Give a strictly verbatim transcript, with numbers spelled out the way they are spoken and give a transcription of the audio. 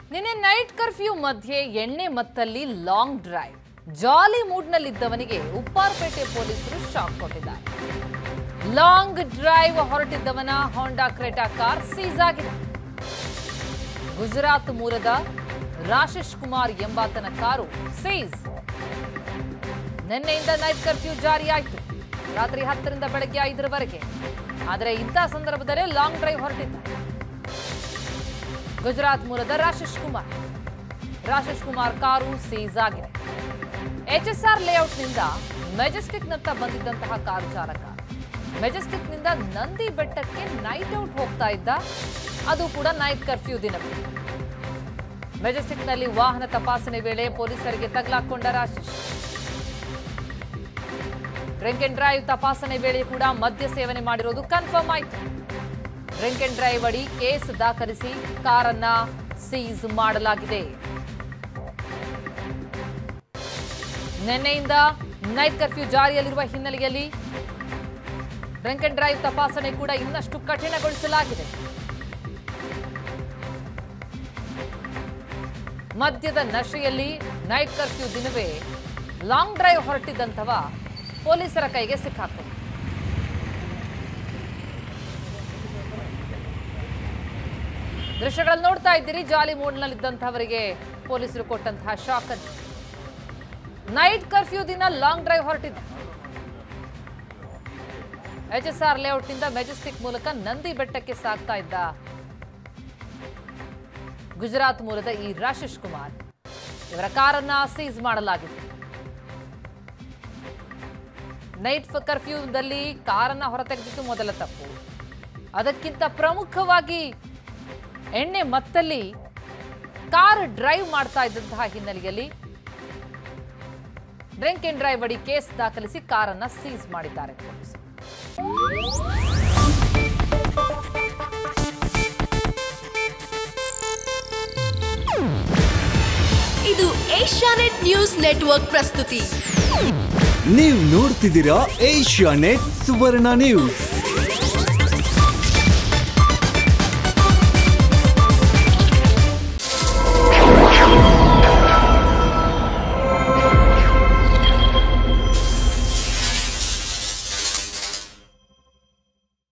ನಿನ್ನೆ night curfew ಮಧ್ಯೆ ಎಣ್ಣೆ ಮತ್ತಲ್ಲಿ ಲಾಂಗ್ ಡ್ರೈವ್ ಜಾಲಿ ಮೂಡ್ನಲ್ಲಿದ್ದವನಿಗೆ ಉಪ್ಪಾರಪೇಟೆ ಪೊಲೀಸರು ಶಾಕ್ ಕೊಟ್ಟಿದ್ದಾರೆ. ಲಾಂಗ್ ಡ್ರೈವ್ ಹೊರಟಿದ್ದವನ ಹೋಂಡಾ ಕ್ರೆಟಾ ಕಾರ್ ಸೀಸ್ ಆಗಿದೆ. ಗುಜರಾತ್ ಮೂಲದ ರಾಶೇಶ್ ಕುಮಾರ್ ಎಂಬಾತನ ಕಾರು ಸೀಸ್. ನಿನ್ನೆಯಿಂದ ನೈಟ್ ಕರ್ಫ್ಯೂ ಜಾರಿಯಾಯಿತು, ರಾತ್ರಿ ಹತ್ತರಿಂದ ಬೆಳಗ್ಗೆ ಐದರವರೆಗೆ. ಆದರೆ ಇಂಥ ಸಂದರ್ಭದಲ್ಲೇ ಲಾಂಗ್ ಡ್ರೈವ್ ಹೊರಟಿದ್ದ ಗುಜರಾತ್ ಮೂಲದ ರಾಶೇಶ್ ಕುಮಾರ್ ರಾಶೇಶ್ ಕುಮಾರ್ ಕಾರು ಸೀಸ್ ಆಗಿದೆ. ಎಚ್ಎಸ್ಆರ್ ಲೇಔಟ್ನಿಂದ ಮೆಜೆಸ್ಟಿಕ್ನತ್ತ ಬಂದಿದ್ದಂತಹ ಕಾರು ಚಾಲಕ ಮೆಜೆಸ್ಟಿಕ್ನಿಂದ ನಂದಿ ಬೆಟ್ಟಕ್ಕೆ ನೈಟ್ ಔಟ್ ಹೋಗ್ತಾ ಇದ್ದ. ಅದು ಕೂಡ ನೈಟ್ ಕರ್ಫ್ಯೂ ದಿನವೇ. ಮೆಜೆಸ್ಟಿಕ್ನಲ್ಲಿ ವಾಹನ ತಪಾಸಣೆ ವೇಳೆ ಪೊಲೀಸರಿಗೆ ತಗಲಾಕೊಂಡ ರಾಶೇಶ್. ಡ್ರಿಂಕ್ ಅಂಡ್ ಡ್ರೈವ್ ತಪಾಸಣೆ ವೇಳೆ ಕೂಡ ಮದ್ಯ ಸೇವನೆ ಮಾಡಿರೋದು ಕನ್ಫರ್ಮ್ ಆಯಿತು. ಡ್ರಿಂಕ್ ಅಂಡ್ ಡ್ರೈವ್ ಅಡಿ ಕೇಸ್ ದಾಖಲಿಸಿ ಕಾರನ್ನ ಸೀಸ್ ಮಾಡಲಾಗಿದೆ. ನಿನ್ನೆಯಿಂದ ನೈಟ್ ಕರ್ಫ್ಯೂ ಜಾರಿಯಲ್ಲಿರುವ ಹಿನ್ನೆಲೆಯಲ್ಲಿ ಡ್ರಿಂಕ್ ಅಂಡ್ ಡ್ರೈವ್ ತಪಾಸಣೆ ಕೂಡ ಇನ್ನಷ್ಟು ಕಠಿಣಗೊಳಿಸಲಾಗಿದೆ. ಮದ್ಯದ ನಶೆಯಲ್ಲಿ ನೈಟ್ ಕರ್ಫ್ಯೂ ದಿನವೇ ಲಾಂಗ್ ಡ್ರೈವ್ ಹೊರಟಿದ್ದಂಥವ ಪೊಲೀಸರ ಕೈಗೆ ಸಿಕ್ಕಾಕೊಂಡ. ದೃಶ್ಯಗಳನ್ನು ನೋಡ್ತಾ ಇದ್ದೀರಿ. ಜಾಲಿ ಮೂಡ್ನಲ್ಲಿದ್ದಂಥವರಿಗೆ ಪೊಲೀಸರು ಕೊಟ್ಟಂತಹ ಶಾಕ್ ಅನ್ನು. ನೈಟ್ ಕರ್ಫ್ಯೂ ದಿನ ಲಾಂಗ್ ಡ್ರೈವ್ ಹೊರಟಿದ್ದ. ಎಚ್ಎಸ್ಆರ್ ಲೇಔಟ್ನಿಂದ ಮೆಜೆಸ್ಟಿಕ್ ಮೂಲಕ ನಂದಿ ಬೆಟ್ಟಕ್ಕೆ ಸಾಗ್ತಾ ಇದ್ದ ಗುಜರಾತ್ ಮೂಲದ ಈ ರಾಶೇಶ್ ಕುಮಾರ್ ಇವರ ಕಾರನ್ನ ಸೀಸ್ ಮಾಡಲಾಗಿದೆ. ನೈಟ್ ಕರ್ಫ್ಯೂದಲ್ಲಿ ಕಾರನ್ನ ಹೊರತೆಗೆದಿದ್ದು ಮೊದಲ ತಪ್ಪು. ಅದಕ್ಕಿಂತ ಪ್ರಮುಖವಾಗಿ ಎಣ್ಣೆ ಮತ್ತಲ್ಲಿ ಕಾರ್ ಡ್ರೈವ್ ಮಾಡ್ತಾ ಇದ್ದಂತಹ ಹಿನ್ನೆಲೆಯಲ್ಲಿ ಡ್ರಿಂಕ್ ಅಂಡ್ ಡ್ರೈವ್ ಅಡಿ ಕೇಸ್ ದಾಖಲಿಸಿ ಕಾರನ್ನ ಸೀಸ್ ಮಾಡಿದ್ದಾರೆ ಪೊಲೀಸರು. ಇದು ಏಷ್ಯಾನೆಟ್ ನ್ಯೂಸ್ ನೆಟ್ವರ್ಕ್ ಪ್ರಸ್ತುತಿ. ನೀವು ನೋಡ್ತಿದ್ದೀರಾ ಏಷ್ಯಾನೆಟ್ ಸುವರ್ಣ ನ್ಯೂಸ್.